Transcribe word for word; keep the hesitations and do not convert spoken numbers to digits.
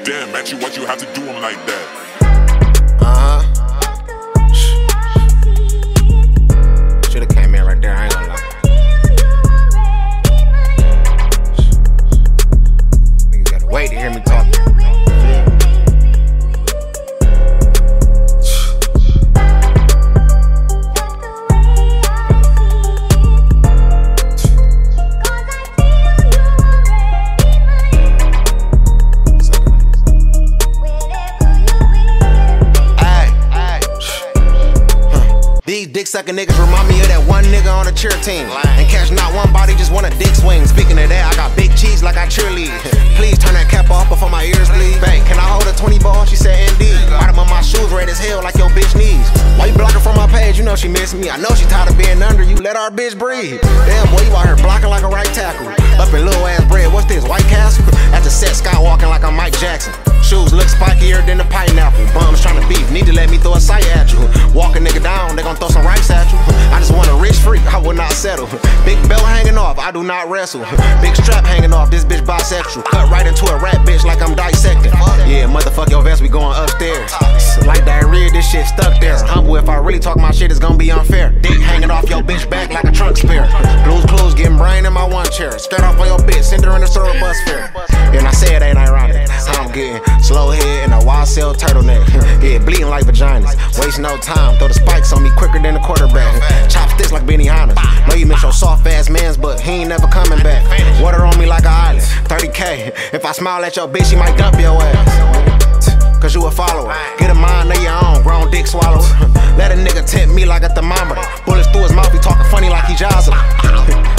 Damn, Matchy, why'd you have to do him like that? Uh-huh. Should've came in right there, I ain't gonna lie. Niggas gotta wait to hear me talk. These dick sucking niggas remind me of that one nigga on a cheer team. And catch not one body, just want a dick swing. Speaking of that, I got big cheese like I cheerlead. Please turn that cap off before my ears bleed. Babe, can I hold a twenty ball? She said indeed. Bottom of my shoes red as hell like your bitch knees. Why you blocking from my page? You know she miss me. I know she tired of being under you. Let our bitch breathe. Damn boy, you out here blocking like a right tackle. Up in little ass bread, what's this, White Castle? At the set, skywalking like I'm Mike Jackson. Shoes look spikier than a pineapple. Bums trying to beef, need to let me throw a sight at you. Walk a nigga down, they gon' throw some rice at you. I just want a rich freak, I will not settle. Big belt hanging off, I do not wrestle. Big strap hanging off, this bitch bisexual. Cut right into a rat bitch like I'm dissecting. Yeah, motherfuck your vest, we going upstairs. Like diarrhea, this shit stuck there. Humble, if I really talk my shit, it's gonna be unfair. Dick hanging off your bitch back like a trunk spare. Blues Clues, getting brain in my one chair. Straight off on your bitch, send her in the store bus fare. And I say it ain't ironic, how I'm getting slow head and a wild cell turtleneck. Yeah, bleeding like vaginas. Waste no time. Throw the spikes on me quicker than a quarterback. Chopsticks like Benihana's. Know you miss your soft ass mans, but he ain't never coming back. Water on me like an island. thirty K. If I smile at your bitch, she might dump your ass. Cause you a follower. Get a mind of your own. Grown dick swallow. Let a nigga tempt me like a thermometer. Bullets through his mouth, he talking funny like he Jocelyn.